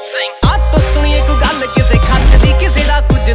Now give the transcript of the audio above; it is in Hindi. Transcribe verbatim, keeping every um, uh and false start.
आ तो सुनिए को गल किसे खच दी किसे दा कुछ